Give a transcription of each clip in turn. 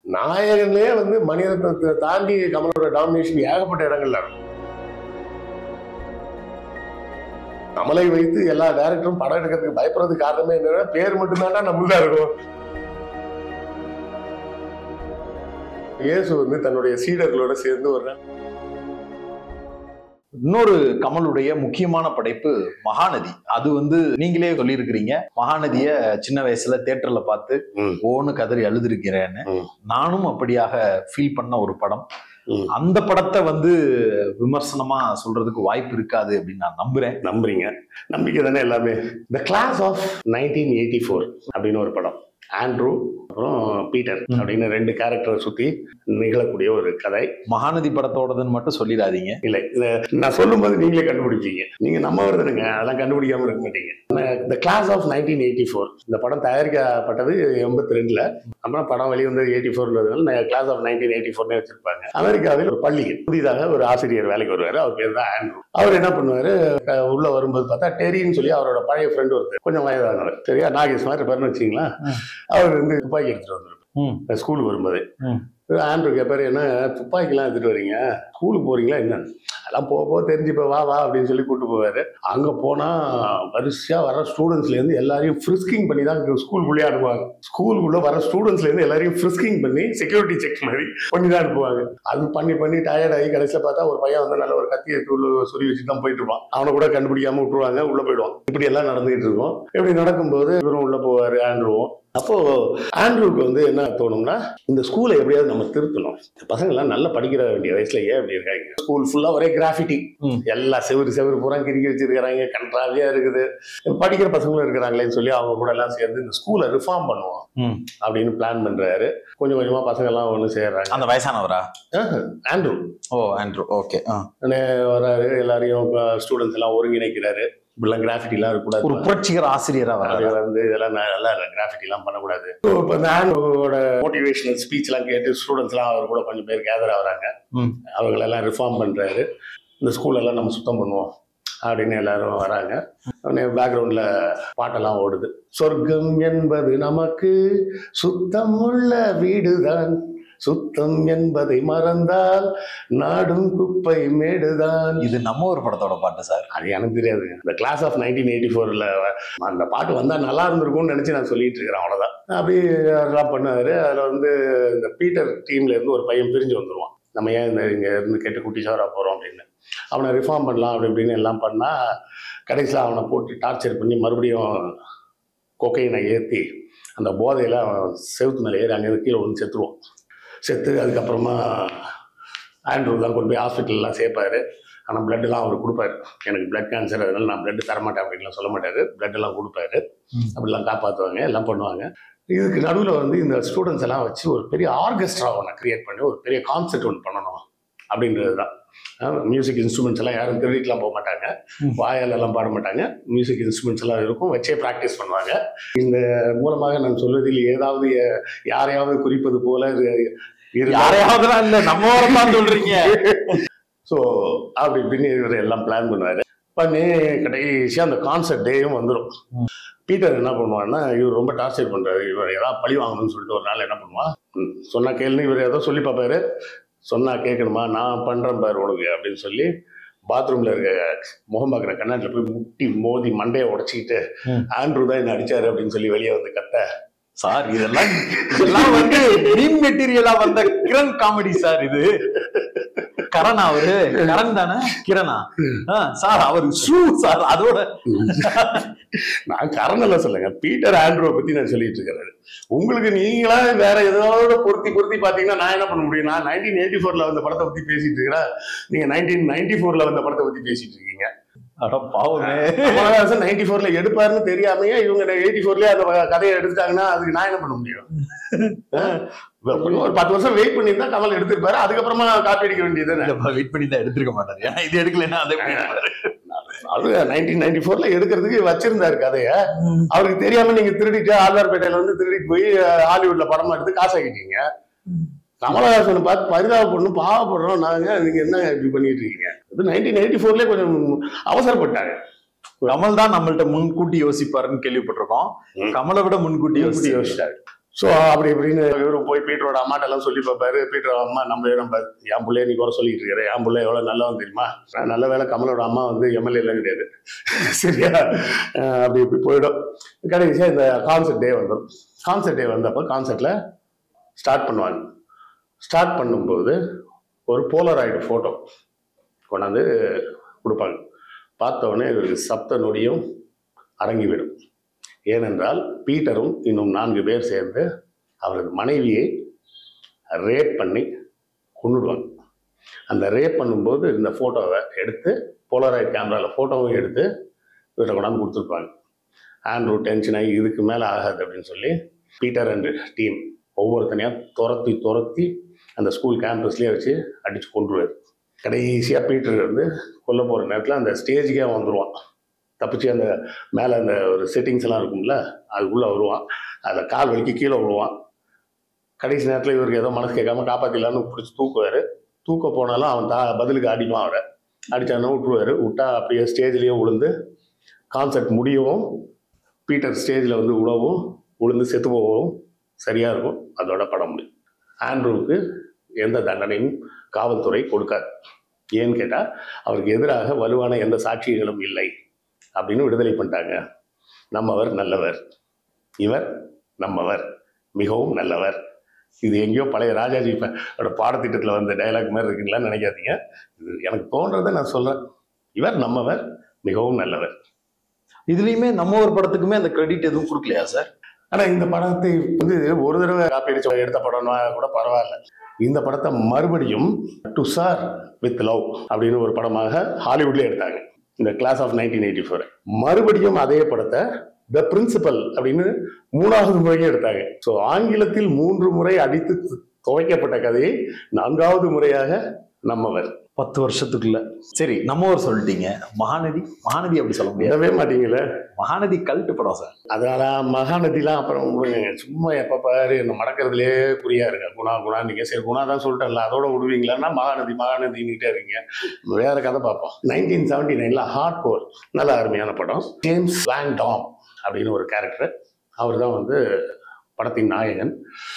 நாயகனே வந்து மணிரத்னத்தை தாண்டி கமலோட டாமினேஷன் ஏகப்பட்ட இடங்கள்ல இருக்கும். கமலை வைத்து எல்லா டைரக்டரும் படம் எடுக்கிறதுக்கு பயப்படுறதுக்கு காரணமே என்னன்னா பேர் மட்டும்தான்டா நம்மளா இருக்கும். இயேசு வந்து தன்னுடைய சீடர்களோட சேர்ந்து ஒரு இன்னொரு கமலுடைய முக்கியமான படைப்பு மகாநதி. அது வந்து நீங்களே சொல்லியிருக்கிறீங்க, மகாநதிய சின்ன வயசுல தியேட்டர்ல பார்த்து ஓன்னு கதறி அழுதுருக்கிறேன்னு. நானும் அப்படியாக ஃபீல் பண்ண ஒரு படம். அந்த படத்தை வந்து விமர்சனமா சொல்றதுக்கு வாய்ப்பு இருக்காது அப்படின்னு நான் நம்புறேன். நம்புறீங்க, நம்பிக்கை தானே எல்லாமே. த கிளாஸ் ஆஃப் 1984 அப்படின்னு ஒரு படம். ஆண்ட்ரூ அப்புறம் பீட்டர் அப்படின்னு 2 கேரக்டரை சுத்தி நிகழக்கூடிய ஒரு கதை. மகாநதி படத்தோடதுன்னு மட்டும் சொல்லிடாதீங்க. இல்லை, இதை நான் சொல்லும்போது நீங்களே கண்டுபிடிச்சீங்க. நீங்க நம்ம வருதுங்க, அதெல்லாம் கண்டுபிடிக்காம இருக்க மாட்டீங்க. த கிளாஸ் ஆஃப் 1984 இந்த படம் தயாரிக்கப்பட்டது 82ல. அப்புறம் படம் வெளிவந்து 84 கிளாஸ் ஆஃப் 1984 வச்சிருப்பாங்க. அமெரிக்காவில் ஒரு பள்ளிக்கு புதிதாக ஒரு ஆசிரியர் வேலைக்கு வருவாரு. அவர் பேர் தான் ஆண்ட்ரூ. அவர் என்ன பண்ணுவாரு, உள்ள வரும்போது பார்த்தா டெரின்னு சொல்லி அவரோட பழைய ஃப்ரெண்ட் ஒருத்தர், கொஞ்சம் வயதானவர், சரியா நாகேஷ் மாதிரி இருப்பாருன்னு வச்சுங்களா. அவர் வந்து துப்பாக்கி எடுத்துட்டு வந்துருப்பாரு ஸ்கூலுக்கு வரும்போது. ஆண்ட்ரூ கேட்பாரு, என்ன துப்பாக்கிலாம் எடுத்துட்டு வரீங்க, ஸ்கூலுக்கு போறீங்களா என்ன? அதெல்லாம் போக தெரிஞ்சுப்ப வா வா அப்படின்னு சொல்லி கூப்பிட்டு போவாரு. அங்க போனா வரிசையா வர ஸ்டூடெண்ட்ஸ்ல இருந்து எல்லாரையும் ஃப்ரிஸ்கிங் பண்ணி தான் ஸ்கூலுக்குள்ளே அனுப்புவாங்க. ஸ்கூலுக்குள்ள வர ஸ்டூடெண்ட்ஸ்ல இருந்து எல்லாரையும் ஃப்ரிஸ்கிங் பண்ணி செக்யூரிட்டி செக் மாதிரி பண்ணி தான் அனுப்புவாங்க. அது பண்ணி டயர்ட் ஆகி கடைசியில பார்த்தா ஒரு பையன் வந்து நல்ல ஒரு கத்தியை சொல்லி வச்சு தான் போயிட்டு இருப்பான். அவனை கூட கண்டுபிடிக்காம விட்டுருவாங்க, உள்ள போயிடுவான். இப்படி எல்லாம் நடந்துகிட்டு இருக்கும். இப்படி நடக்கும்போது இவரும் உள்ள போவாரு ஆண்ட்ரூவும். அப்போ ஆண்ட்ரூக்கு வந்து என்ன தோணும்னா, இந்த ஸ்கூலை எப்படியாவது நம்ம திருத்தணும். பசங்க எல்லாம் நல்லா படிக்கிற வேண்டிய வயசுல ஏன் அப்படி இருக்காங்க? ஸ்கூல் ஃபுல்லா ஒரே கிராஃபிட்டி, எல்லா செவரு பூரா கிறுக்கி வச்சிருக்கிறாங்க, கண்ட்ராவியா இருக்குது. படிக்கிற பசங்களும் இருக்கிறாங்களேன்னு சொல்லி அவங்க கூட எல்லாம் சேர்ந்து இந்த ஸ்கூலை ரிஃபார்ம் பண்ணுவோம் அப்படின்னு பிளான் பண்றாரு. கொஞ்சம் கொஞ்சமா பசங்க எல்லாம் ஒண்ணு சேர்றாங்க. அந்த வயசானவரா? ஆண்ட்ரூ. Oh, Andrew. ஓகே. வராரு, எல்லாரையும் ஸ்டூடெண்ட்ஸ் எல்லாம் ஒருங்கிணைக்கிறாரு. இப்படிலாம் கிராஃபிட்டிலாம் இருக்கக்கூடாது. ஒரு புரட்சிகர ஆசிரியரா வந்து இதெல்லாம் நல்லா கிராஃபிட்டிலாம் பண்ணக்கூடாது. இப்போ இந்த ஆண்ட்ரூவோட மோட்டிவேஷனல் ஸ்பீச் எல்லாம் கேட்டு ஸ்டூடெண்ட்ஸ் எல்லாம் அவர் கூட கொஞ்சம் பேர் கேதர் ஆகுறாங்க. அவங்களெல்லாம் ரிஃபார்ம் பண்றாரு. இந்த ஸ்கூலெல்லாம் நம்ம சுத்தம் பண்ணுவோம் அப்படின்னு எல்லாரும் வராங்க. உடனே பேக்ரவுண்ட்ல பாட்டெல்லாம் ஓடுது. சொர்க்கம் என்பது நமக்கு சுத்தம் உள்ள வீடுதான், சுத்தம் என்பதை மறந்தால் நாடும் குப்பை மேடுதான். இது நம்ம ஒரு படத்தோட பாட்டு சார். அது எனக்கு தெரியாது. இந்த கிளாஸ் ஆஃப் 1984ல அந்த பாட்டு வந்தா நல்லா இருந்திருக்கும்னு நினைச்சு நான் சொல்லிட்டு இருக்கிறேன், அவ்வளவுதான். அப்படி அதெல்லாம் பண்ணாரு. அதுல வந்து இந்த பீட்டர் டீம்ல இருந்து ஒரு பையன் பிரிஞ்சு வந்துருவான். நம்ம ஏன் இந்த இங்க இருந்து கேட்டு குட்டி சவரா போறோம் அப்படின்னு. அவனை ரிஃபார்ம் பண்ணலாம் அப்படி இப்படின்னு எல்லாம் பண்ணா கடைசியில் அவனை போட்டு டார்ச்சர் பண்ணி மறுபடியும் கொக்கைனை ஏற்றி அந்த போதையில அவன் செவுத்து மேலே ஏறி அங்கே கீழே ஒன்று செத்துருவான். செத்து அதுக்கப்புறமா ஆண்ட்ரூ தான் கொண்டு போய் ஹாஸ்பிட்டல்லாம் சேர்ப்பாரு. ஆனால் பிளட்டெல்லாம் அவர் கொடுப்பாரு. எனக்கு பிளட் கேன்சர், அதனால நான் பிளட் தரமாட்டேன் அப்படின்லாம் சொல்ல மாட்டாரு. பிளட்டெல்லாம் கொடுப்பாரு. அப்படிலாம் காப்பாற்றுவாங்க, எல்லாம் பண்ணுவாங்க. இதுக்கு நடுவில் வந்து இந்த ஸ்டூடெண்ட்ஸ் எல்லாம் வச்சு ஒரு பெரிய ஆர்கெஸ்ட்ரா ஒன்று கிரியேட் பண்ணி ஒரு பெரிய கான்செர்ட் ஒன்று பண்ணணும் அப்படின்றது தான். மியூசிக் இன்ஸ்ட்ருமெண்ட்ஸ் எல்லாம் யாரும் திருடிட்டுலாம் போக மாட்டாங்க, வாயாலெல்லாம் பாட மாட்டாங்க. மியூசிக் இன்ஸ்ட்ருமெண்ட்ஸ் எல்லாம் இருக்கும், வச்சே ப்ராக்டிஸ் பண்ணுவாங்க. இந்த மூலமாக நான் சொல்வதில் ஏதாவது யாரையாவது குறிப்பது போல யாரையாவது இல்லை, நம்ம சொல்றீங்க. ஸோ அப்படி இப்படின்னு இவர் எல்லாம் பிளான் பண்ணுவார். பண்ணி கடைசியாக அந்த கான்சர்ட் டேயும் வந்துடும். பீட்டர் என்ன பண்ணுவான்னா, இவர் ரொம்ப டார்ச்சர் பண்ணுறாரு, இவர் ஏதாவது பழி வாங்கணும்னு சொல்லிட்டு ஒரு நாள் என்ன பண்ணுவான், சொன்னா கேளுன்னு இவர் ஏதோ சொல்லி பார்ப்பாரு. சொன்னா கேட்கணுமா, நான் பண்றேன் பாரு உனக்கு அப்படின்னு சொல்லி பாத்ரூம்ல இருக்க முகம் பார்க்குற கண்ணாடியில் போய் முட்டி மோதி மண்டையை உடச்சிக்கிட்டு ஆண்ட்ரூ தான் என்ன அடிச்சாரு அப்படின்னு சொல்லி வெளியே வந்து கத்த. சார் இதெல்லாம் வந்து மீம் மெட்டீரியலா வந்த கிரண் காமெடி சார். இது கரணா, அவரு கரண் தானே, கிரணா சார், அவரு ஷூ சார். அதோட நான் கரணெல்லாம் சொல்லுங்க, பீட்டர் ஆண்ட்ரூவை பத்தி நான் சொல்லிட்டு இருக்கிறேன். உங்களுக்கு நீங்களா வேற ஏதோட பொருத்தி பாத்தீங்கன்னா நான் என்ன பண்ண முடியும்? நான் 1984ல வந்த படத்தை பத்தி பேசிட்டு இருக்கிறேன், நீங்க 1994ல வந்த படத்தை பத்தி பேசிட்டு இருக்கீங்க. பாவமே, 94ல எடுப்பாருன்னு தெரியாமையே இவங்க 84லயே அந்த கதையை எடுத்துட்டாங்கன்னா அதுக்கு நான் என்ன பண்ண முடியும்? ஒரு 10 வருஷம் வெயிட் பண்ணியிருந்தா கமல் எடுத்திருப்பாரு. அதுக்கப்புறமா காப்பி அடிக்க வேண்டியது. வெயிட் பண்ணி தான் எடுத்திருக்க மாட்டாரு. ஏன்னா இது எடுக்கலன்னா அது 1994ல எடுக்கிறதுக்கு வச்சிருந்தாரு கதைய. அவருக்கு தெரியாம நீங்க திருடிட்டு ஆழ்வார்பேட்டையில வந்து திருடிட்டு போய் ஹாலிவுட்ல படமா எடுத்து காசாக்கிட்டீங்க. கமலஹாசனை பார்த்து பரிதாபப்படணும், பாவப்படுறோம் நாங்க, நீங்க என்ன இப்படி பண்ணிட்டு இருக்கீங்க? 1984ல கொஞ்சம் அவசரப்பட்டாங்க. கமல் தான் நம்மள்ட்ட முன்கூட்டி யோசிப்பாருன்னு கேள்விப்பட்டிருக்கோம். கமலை விட முன்கூட்டி யோசிச்சாரு. ஸோ அப்படி இப்படின்னு இவரு போய் பீட்டரோட அம்மாட்ட எல்லாம் சொல்லி பார்ப்பாரு. பீட்டரோட அம்மா நம்ம என் பிள்ளைய நீ குறை சொல்லிட்டு இருக்கிற, என் பிள்ளை எவ்வளோ நல்லவன் தெரியுமா, நல்ல வேலை கமலோட அம்மா வந்து எம்எல்ஏ எல்லாம் கிடையாது. சரியா, அப்படி இப்படி போயிடும். கடைசியாக இந்த கான்சர்ட் டே வந்துடும். கான்சர்ட் டே வந்தப்போ கான்சர்ட்டில் ஸ்டார்ட் பண்ணுவாங்க. ஸ்டார்ட் பண்ணும்போது ஒரு போலராய்டு ஃபோட்டோ கொண்டாந்து கொடுப்பாங்க. பார்த்தவொடனே இவருக்கு சப்த நொடியும் அடங்கிவிடும். ஏனென்றால் பீட்டரும் இன்னும் 4 பேர் சேர்ந்து அவரது மனைவியை ரேப் பண்ணி கொன்னுடுவாங்க. அந்த ரேப் பண்ணும்போது இந்த ஃபோட்டோவை எடுத்து போலராய்ட் கேமராவில் ஃபோட்டோவும் எடுத்து இவரை கொண்டாந்து கொடுத்துருப்பாங்க. ஆண்ட்ரூ டென்ஷன் ஆகி இதுக்கு மேலே ஆகாது அப்படின்னு சொல்லி பீட்டர் அண்ட் டீம் ஒவ்வொருத்தனையாக துரத்தி அந்த ஸ்கூல் கேம்பஸ்லேயே வச்சு அடித்து கொண்டுருவார். கடைசியாக பீட்டர் வந்து கொல்ல போகிற நேரத்தில் அந்த ஸ்டேஜுக்கே வந்துடுவான். தப்பிச்சு அந்த மேலே அந்த ஒரு செட்டிங்ஸ் எல்லாம் இருக்கும்ல, அதுக்குள்ளே வருவான். அதில் கால் வலிக்கு கீழே விழுவான். கடைசி நேரத்தில் இவருக்கு ஏதோ மனசு கேட்காம காப்பாற்றிடலான்னு பிடிச்சி தூக்குவார். தூக்க போனாலும் அவன் பதிலுக்கு அடிப்பான். அவரை அடித்தானே விட்டுருவார். விட்டா அப்படியே ஸ்டேஜ்லேயே விழுந்து கான்சர்ட் முடியவும் பீட்டர் ஸ்டேஜில் வந்து விழுந்து செத்து போகவும் சரியாக இருக்கும். அதோட படம் முடியும். ஆண்ட்ரூவுக்கு எந்த தண்டனையும் காவல்துறை கொடுக்காது. ஏன்னு கேட்டால் அவருக்கு எதிராக வலுவான எந்த சாட்சியங்களும் இல்லை அப்படின்னு விடுதலை பண்ணிட்டாங்க. நம்மவர் நல்லவர், இவர் நம்மவர் மிகவும் நல்லவர். இது எங்கேயோ பழைய ராஜாஜி பாடத்திட்டத்தில் வந்த டைலாக் மாதிரி இருக்குங்களான்னு நினைக்காதீங்க. இது எனக்கு தோன்றதை நான் சொல்கிறேன். இவர் நம்மவர் மிகவும் நல்லவர். இதுலேயுமே நம்ம ஒரு படத்துக்குமே அந்த கிரெடிட் எதுவும் கொடுக்கலையா சார்? ஆனால் இந்த படத்தை வந்து ஒரு தடவை காப்பி அடிச்சு எடுத்த படம்னா கூட பரவாயில்ல. இந்த படத்தை மறுபடியும் டு சார் வித் லவ் அப்படின்னு ஒரு படமாக ஹாலிவுட்லேயே எடுத்தாங்க. இந்த கிளாஸ் ஆஃப் 1984 மறுபடியும் அதே படத்தை த பிரின்சிபல் அப்படின்னு 3வது முறையும் எடுத்தாங்க. ஸோ ஆங்கிலத்தில் 3 முறை அடித்து துவைக்கப்பட்ட கதையை 4வது முறையாக நம்மவர் 10 வருஷத்துக்குள்ள. சரி, நம்மவர் சொல்லிட்டீங்க. மகாநதி அப்படி சொல்ல முடியவே மாட்டீங்களே. மகாநதி கல்ட்டு படம் சார். அதனால மகாநதிலாம் அப்புறம் சும்மா எப்போ பாரு என்ன மடக்கிறதுலே குறியா இருக்க. குணா நீங்க சரி குணா தான் சொல்லிட்டேன்ல, அதோட விடுவீங்களான்னா மகாநதின்னுட்டே இருக்கீங்க. வேற கதை பார்ப்போம். 1979 ஹார்ட் கோர் நல்ல அருமையான படம். ஜேம்ஸ் வாங் டாம் அப்படின்னு ஒரு கேரக்டர். அவர் தான் வந்து படத்தின் நாயகன்.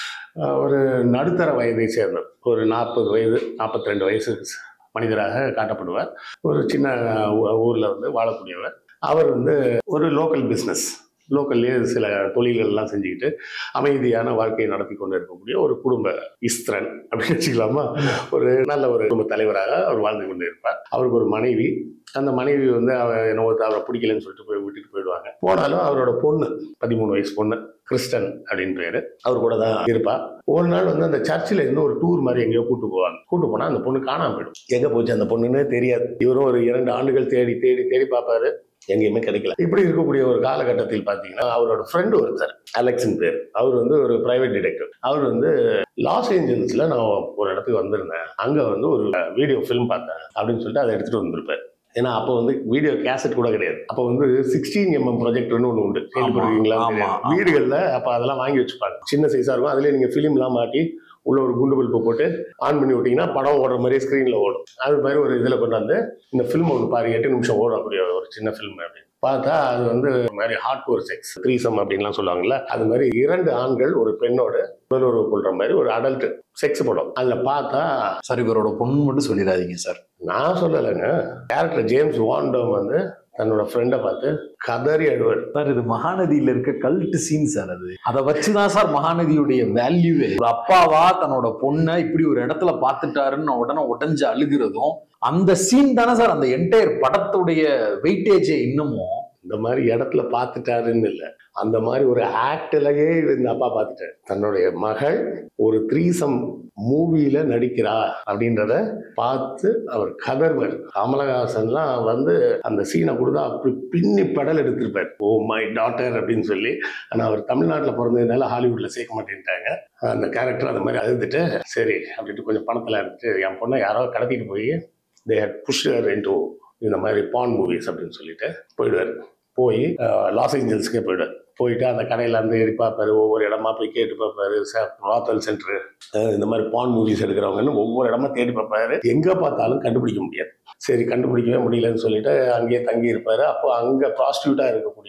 ஒரு நடுத்தர வயதை சேர்ந்தவர். ஒரு 40 வயது 42 வயசு மனிதராக காட்டப்படுவார். ஒரு சின்ன ஊரில் வந்து வாழக்கூடியவர். அவர் வந்து ஒரு லோக்கல் பிஸ்னஸ், லோக்கல்லே சில தொழில்கள்லாம் செஞ்சுக்கிட்டு அமைதியான வாழ்க்கையை நடத்தி கொண்டு இருக்கக்கூடிய ஒரு குடும்ப இஸ்திரன் அப்படின்னு வச்சுக்கலாமா. ஒரு நல்ல ஒரு குடும்ப தலைவராக அவர் வாழ்ந்து கொண்டு இருப்பார். அவருக்கு ஒரு மனைவி. அந்த மனைவி வந்து அவரை பிடிக்கலன்னு சொல்லிட்டு போய் விட்டுட்டு போயிடுவாங்க. போனாலும் அவரோட பொண்ணு 13 வயசு பொண்ணு கிறிஸ்டன் அப்படின்னு பேரு, அவர் கூட தான் இருப்பா. ஒரு நாள் வந்து அந்த சர்ச்சில் இருந்து ஒரு டூர் மாதிரி எங்கேயோ கூட்டு போனா அந்த பொண்ணு காணாம போயிடும். எங்க போச்சு அந்த பொண்ணுன்னு தெரியாது. இவரும் ஒரு 2 ஆண்டுகள் தேடி பார்ப்பாரு, எங்கேயுமே கிடைக்கல. இப்படி இருக்கக்கூடிய ஒரு காலகட்டத்தில் பார்த்தீங்கன்னா அவரோட ஃப்ரெண்டு ஒருத்தர் அலெக்ஸின் பேர். அவர் வந்து ஒரு பிரைவேட் டிடெக்டிவ். அவர் வந்து லாஸ் ஏஞ்சல்ஸ்ல நான் ஒரு இடத்துக்கு வந்திருந்தேன், அங்க வந்து ஒரு வீடியோ ஃபிலிம் பார்த்தேன் அப்படின்னு சொல்லிட்டு அதை எடுத்துட்டு வந்திருப்பாரு. ஏன்னா அப்போ வந்து வீடியோ கேசட் கூட கிடையாது. அப்போ வந்து 16mm ப்ரொஜெக்டர்னு ஒன்று உண்டு, கேள்விப்பட்டிருக்கீங்களா? வீடுகளில் அப்போ அதெல்லாம் வாங்கி வச்சுப்பாங்க. சின்ன சைஸாக இருக்கும். அதுலேயே நீங்கள் ஃபிலிம்லாம் மாட்டி உள்ள ஒரு குண்டு பல்பை போட்டு ஆன் பண்ணி விட்டிங்கன்னா படம் ஓடுற மாதிரியே ஸ்க்ரீனில் ஓடும். அது மாதிரி ஒரு இதில் கொண்டாந்து இந்த ஃபிலிம் ஒன்று பாரு, 8 நிமிஷம் ஓடும். அப்படியே ஒரு சின்ன ஃபிலிம் அப்படின்னு பார்த்தா அது வந்து மாதிரி ஹார்ட் கோர் செக்ஸ் த்ரீசம் அப்படின்லாம் சொல்லுவாங்கல்ல. அது மாதிரி 2 ஆண்கள் ஒரு பெண்ணோட உடலுறவு கொள்ற மாதிரி ஒரு அடல்ட் செக்ஸ் படம். அதில் பார்த்தா சார் இவரோட பொண்ணு மட்டும் சொல்லிடாதீங்க சார். நான் சொல்லலைங்க. கேரக்டர் ஜேம்ஸ் வாண்டோம் வந்து தன்னோட ஃப்ரெண்டை பார்த்து கதறி அழுவார். சார் இது மகாநதியில இருக்க கல்ட் சீன் சார். அதை வச்சுதான் சார் மகாநதியுடைய வேல்யூவே. ஒரு அப்பாவா தன்னோட பொண்ணை இப்படி ஒரு இடத்துல பார்த்துட்டாருன்னு உடனே உடஞ்சு அழுகிறதும் அந்த சீன் தானே சார் அந்த என்டையர் படத்துடைய வெயிட்டேஜே. இன்னமும் இந்த மாதிரி இடத்துல பார்த்துட்டாருன்னு இல்லை, அந்த மாதிரி ஒரு ஆக்டிலேயே இந்த அப்பா பார்த்துட்டாரு. தன்னுடைய மகள் ஒரு த்ரீசம் மூவியில நடிக்கிறா அப்படின்றத பார்த்து அவர் கதர்வர். கமலஹாசன்லாம் வந்து அந்த சீனை கொடுத்தா அப்படி பின்னி படல் எடுத்திருப்பார், ஓ மை டாட்டர் அப்படின்னு சொல்லி. ஆனால் அவர் தமிழ்நாட்டில் பிறந்ததுனால ஹாலிவுட்ல சேர்க்க மாட்டேன்ட்டாங்க. அந்த கேரக்டர் அந்த மாதிரி அழுதுட்டு சரி அப்படின்ட்டு கொஞ்சம் பணத்தில் எடுத்துட்டு என் பொண்ணை யாரோ கடத்திட்டு போய் they had pushed her into இந்த மாதிரி பான் மூவிஸ் அப்படின்னு சொல்லிட்டு போயிடுவார். போய் லாஸ் ஏஞ்சல்ஸ்க்கே போயிடுவார். போயிட்டு அந்த கடையில் இருந்து ஏறி பார்ப்பாரு, ஒவ்வொரு இடமா போய் கேட்டு பார்ப்பாரு. ராத்தல் சென்டரு இந்த மாதிரி பான் மூவிஸ் எடுக்கிறவங்கன்னு ஒவ்வொரு இடமா தேடி பார்ப்பாரு. எங்கே பார்த்தாலும் கண்டுபிடிக்க முடியாது. சரி கண்டுபிடிக்கவே முடியலன்னு சொல்லிட்டு அங்கேயே தங்கி இருப்பாரு. அப்போ அங்கே ப்ராஸ்டியூட்டாக இருக்கக்கூடிய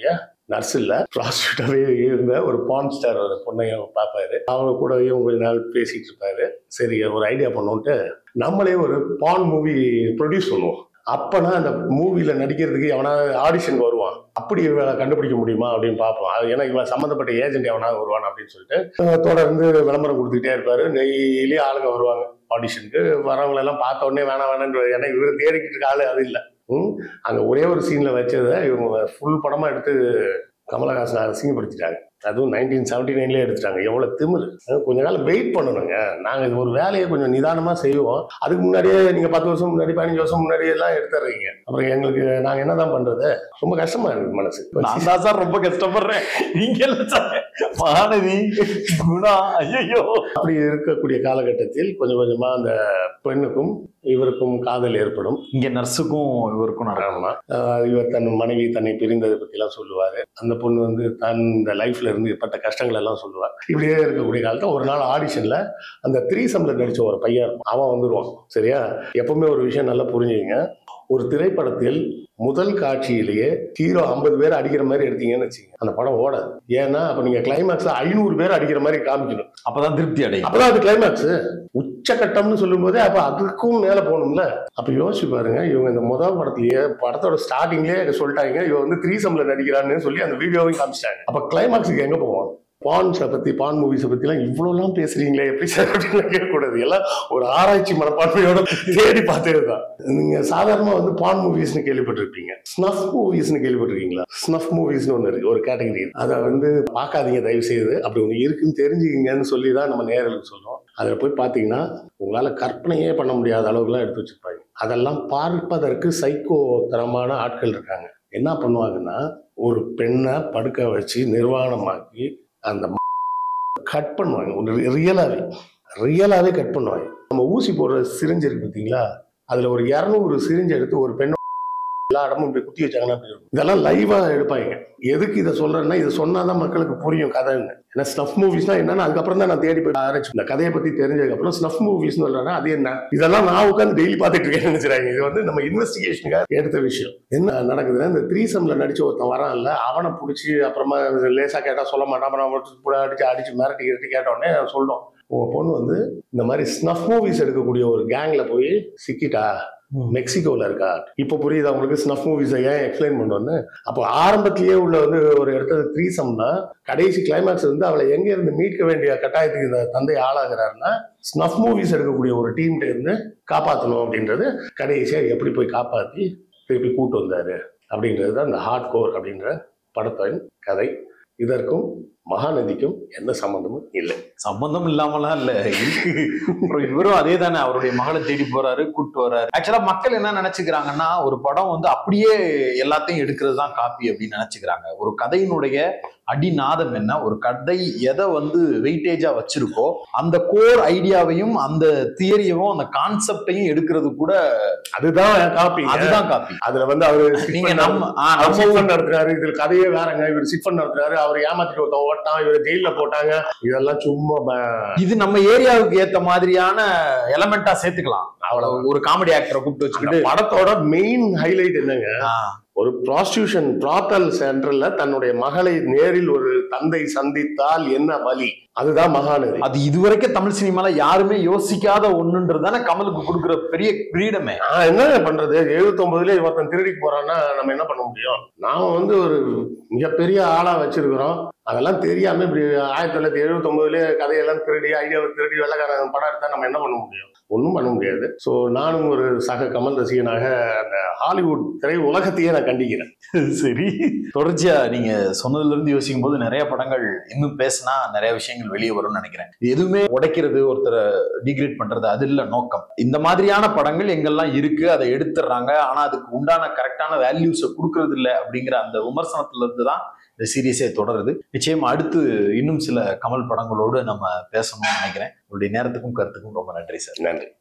நர்ஸ் இல்ல, ப்ராஸ்டியூட்டாவே இருந்த ஒரு பான் ஸ்டார் ஒரு பொண்ணையும் பார்ப்பாரு. அவங்க கூடயும் கொஞ்ச நாள் பேசிட்டு இருப்பாரு. சரி ஒரு ஐடியா பண்ணுவோன்ட்டு நம்மளே ஒரு பான் மூவி ப்ரொடியூஸ் பண்ணுவோம். அப்பனா அந்த மூவில நடிக்கிறதுக்கு எவனா ஆடிஷன் வருவான், அப்படி கண்டுபிடிக்க முடியுமா அப்படின்னு பார்ப்போம். அது ஏன்னா இவன் சம்மந்தப்பட்ட ஏஜென்ட் எவனாவது வருவான் அப்படின்னு சொல்லிட்டு தொடர்ந்து விளம்பரம் கொடுத்துக்கிட்டே இருப்பாரு. டெய்லி ஆளுங்க வருவாங்க ஆடிஷனுக்கு. வரவங்களை எல்லாம் பார்த்த உடனே வேணான்னு, ஏன்னா இவர் தேடிக்கிட்டு இருக்க ஆளு அது இல்லை. அங்க ஒரே ஒரு சீன்ல வச்சதை இவங்க ஃபுல் படமா எடுத்து கமலஹாசன் அசிங்கப்படுத்திட்டாங்க. அதுவும் 1979 எடுத்துட்டாங்க. எவ்வளவு திமிரு. கொஞ்ச நாள் வெயிட் பண்ணணுங்க. நாங்க இது ஒரு வேலையை கொஞ்சம் நிதானமா செய்வோம். அதுக்கு முன்னாடியே நீங்க 10 வருஷம் முன்னாடி 15 வருஷம் முன்னாடி எல்லாம் எடுத்துறீங்க. அப்புறம் எங்களுக்கு நாங்க என்னதான் பண்றது? ரொம்ப கஷ்டமா இருக்கு மனசு. நான் தான் சார் ரொம்ப கஷ்டப்படுறேன். நீங்க மகாநதி குணா ஐயோ. அப்படி இருக்கக்கூடிய காலகட்டத்தில் கொஞ்சம் கொஞ்சமா அந்த பெண்ணுக்கும் இவருக்கும் காதல் ஏற்படும். இங்க நர்ஸுக்கும் இவருக்கும் நடக்குமா? இவர் தன் மனைவி தன்னை பிரிந்ததை பத்தி எல்லாம் சொல்லுவாரு. அந்த பொண்ணு வந்து தன் இந்த லைஃப்ல இருந்து ஏற்பட்ட கஷ்டங்கள் எல்லாம் சொல்லுவார். இப்படியே இருக்கக்கூடிய காலத்துல ஒரு நாள் ஆடிஷன்ல அந்த 3 நடிச்ச ஒரு பையன் அவன் வந்துருவான். சரியா? எப்பவுமே ஒரு விஷயம் நல்லா புரிஞ்சுங்க. ஒரு திரைப்படத்தில் முதல் காட்சியிலேயே ஹீரோ 50 பேர் அடிக்கிற மாதிரி எடுத்தீங்கன்னு வச்சுங்க, அந்த படம் ஓடாது. ஏன்னா அப்ப நீங்க கிளைமேக்ஸ்ல 500 பேர் அடிக்கிற மாதிரி காமிக்கணும். அப்பதான் திருப்தி அடையும். அப்பதான் அது கிளைமேக்ஸ் உச்சகட்டம்னு சொல்லும் போதே அப்ப அதுக்கும் மேல போகணும்ல. அப்ப யோசிச்சு பாருங்க, இவங்க இந்த முதல் படத்திலேயே படத்தோட ஸ்டார்டிங்லேயே சொல்லிட்டாங்க இவன் வந்து 3 நடிக்கிறான்னு சொல்லி அந்த வீடியோவையும் காமிச்சிட்டாங்க. அப்ப கிளைமேக்ஸுக்கு எங்க போவோம்? பான்ஸை பத்தி, பான் மூவிஸை பத்திலாம் இவ்வளோலாம் பேசுறீங்களே எப்படி சார் அப்படின்னு கேட்கக்கூடாது. எல்லாம் ஒரு ஆராய்ச்சி மனப்பான்மையோட தேடி பார்த்தது தான். நீங்க சாதாரணமா வந்து பான் மூவிஸ்னு கேள்விப்பட்டிருப்பீங்க, ஸ்னஃப் மூவிஸ்னு கேள்விப்பட்டிருக்கீங்களா? ஸ்னஃப் மூவிஸ்னு ஒன்று இருக்கு, ஒரு கேட்டகரி. அதை வந்து பார்க்காதீங்க தயவு செய்து. அப்படி ஒன்று இருக்குன்னு தெரிஞ்சுக்கிங்கன்னு சொல்லி தான் நம்ம நேயர்களுக்கு சொல்றோம். அதில் போய் பார்த்தீங்கன்னா உங்களால் கற்பனையே பண்ண முடியாத அளவுக்குலாம் எடுத்து வச்சிருப்பாங்க. அதெல்லாம் பார்ப்பதற்கு சைக்கோத்தரமான ஆட்கள் இருக்காங்க. என்ன பண்ணுவாங்கன்னா, ஒரு பெண்ணை படுக்க வச்சு நிர்வாணமாக்கி அந்த கட் பண்ணுவாங்க. ரியலாவே கட் பண்ணுவாங்க. நம்ம ஊசி போடுற சிரிஞ்சு இருக்கு பார்த்தீங்களா, அதுல ஒரு 200 சிரிஞ்சு எடுத்து ஒரு பெண்ணோட எல்லா இடமும் இப்படி குத்தி வச்சாங்கன்னா இதெல்லாம் லைவா எடுப்பாங்க. எதுக்கு இதை சொல்றேன்னா, இதை சொன்னாதான் மக்களுக்கு புரியும் கதைன்னு. ஏன்னா ஸ்னஃப் மூவிஸ்னா என்னன்னா அதுக்கப்புறம் தான் நான் தேடி போய் ஆரம்பிச்சு இந்த கதையை பத்தி தெரிஞ்சதுக்கு அப்புறம் ஸ்னஃப் மூவிஸ்னு சொல்றேன்னா அது என்ன, இதெல்லாம் நான் உட்காந்து டெய்லி பார்த்துட்டு இருக்கேன்னு நினைச்சுறாங்க. இது வந்து நம்ம இன்வெஸ்டிகேஷனுக்காக எடுத்த விஷயம். என்ன நடக்குதுன்னா, இந்த 3 நடிச்ச ஒருத்தன் வரான்ல, அவனை பிடிச்சி அப்புறமா லேசா கேட்டா சொல்ல மாட்டான். அப்புறம் அடிச்சு மிரட்டி கேட்டோடனே சொல்றோம், உங்க பொண்ணு வந்து இந்த மாதிரி ஸ்னஃப் மூவிஸ் எடுக்கக்கூடிய ஒரு கேங்ல போய் சிக்கிட்டா, மெக்சிகோல இருக்கா. இப்ப புரியுது உங்களுக்கு ஸ்னஃப் மூவிஸை ஏன் எக்ஸ்பிளைன் பண்ணுவோன்னு. அப்போ ஆரம்பத்திலேயே உள்ள வந்து ஒரு இடத்துல 3 கடைசி கிளைமேக்ஸ் வந்து அவளை எங்க இருந்து மீட்க வேண்டிய கட்டாயத்துக்கு இந்த தந்தை ஆளாகிறாருன்னா, ஸ்னஃப் மூவிஸ் எடுக்கக்கூடிய ஒரு டீம்கிட்ட இருந்து காப்பாற்றணும் அப்படின்றது. கடைசியா எப்படி போய் காப்பாற்றி திருப்பி கூட்டு வந்தாரு அப்படின்றது தான் இந்த ஹார்ட் கோர் அப்படின்ற படத்தின் கதை. இதற்கும் மகாநதிக்கும் எந்த சம்பந்தமும் இல்லை. சம்பந்தம் இல்லாமலாம் இல்ல இருக்கு. இவரும் அதே தானே, அவருடைய மகளை தேடி போறாரு, கூட்டு வர்றாரு. ஆக்சுவலா மக்கள் என்ன நினைச்சுக்கிறாங்கன்னா, ஒரு படம் வந்து அப்படியே எல்லாத்தையும் எடுக்கிறது தான் காப்பி அப்படின்னு நினைச்சுக்கிறாங்க. ஒரு கதையினுடைய அடிநாதம் என்ன, ஒரு கதை எதை வந்து வெயிட்டேஜா வச்சிருக்கோ அந்த கோர் ஐடியாவையும் அந்த தியரியவும் அந்த கான்செப்டையும் எடுக்கிறது கூட அதுதான் காப்பி. அதுல வந்து அவரு நீங்க நடத்துறாரு, இதுல கதையே வேறங்க, இவர் சிட்ஃபண்ட் நடத்துறாரு, அவர் ஏமாத்திட்டு ஒருத்தன் ஓட்டான், இவரை ஜெயில போட்டாங்க, இதெல்லாம் சும்மா. இது நம்ம ஏரியாவுக்கு ஏத்த மாதிரியான எலமெண்டா சேர்த்துக்கலாம். அவ்வளவு ஒரு காமெடி ஆக்டரை கூப்பிட்டு வச்சுக்கிட்டு படத்தோட மெயின் ஹைலைட் என்னங்க, ஒரு ப்ராஸ்டியூஷன் பிராத்தல் சென்டர்ல தன்னுடைய மகளை நேரில் ஒரு தந்தை சந்தித்தால் என்ன வலி, அதுதான் மகாநதி. அது இதுவரைக்கும் தமிழ் சினிமால யாருமே யோசிக்காத ஒண்ணுன்றதானே கமலுக்கு கொடுக்குற பெரிய கிரீடமே. என்ன பண்றது, 79 ஒருத்தன் திருடிக்கு போறான்னா நம்ம என்ன பண்ண முடியும்? நாம வந்து ஒரு மிகப்பெரிய ஆளா வச்சிருக்கிறோம். அதெல்லாம் தெரியாம இப்படி 1979 கதையெல்லாம் திருடி ஐடியாவை திருடி வெள்ளக்காரன் படம் எடுத்தா நம்ம என்ன பண்ண முடியும்? ஒன்றும் பண்ண முடியாது. ஸோ நானும் ஒரு சக கமல் ரசிகனாக அந்த ஹாலிவுட் திரை உலகத்தையே நான் கண்டிக்கிறேன். சரி, தொடர்ச்சியா நீங்க சொன்னதுல இருந்து யோசிக்கும் போது நிறைய படங்கள் இன்னும் பேசினா நிறைய விஷயங்கள் வெளியே வரும்னு நினைக்கிறேன். எதுவுமே உடைக்கிறது, ஒருத்தரை டிகிரேட் பண்றது அது இல்ல நோக்கம். இந்த மாதிரியான படங்கள் எங்கெல்லாம் இருக்கு அதை எடுத்துடுறாங்க, ஆனா அதுக்கு உண்டான கரெக்டான வேல்யூஸை கொடுக்கறது இல்லை அப்படிங்கிற அந்த விமர்சனத்துல இருந்து தான் இந்த சீரீஸே தொடருது. நிச்சயம் அடுத்து இன்னும் சில கமல் படங்களோடு நம்ம பேசணும்னு நினைக்கிறேன். உங்களுடைய நேரத்துக்கும் கருத்துக்கும் ரொம்ப நன்றி சார். நன்றி.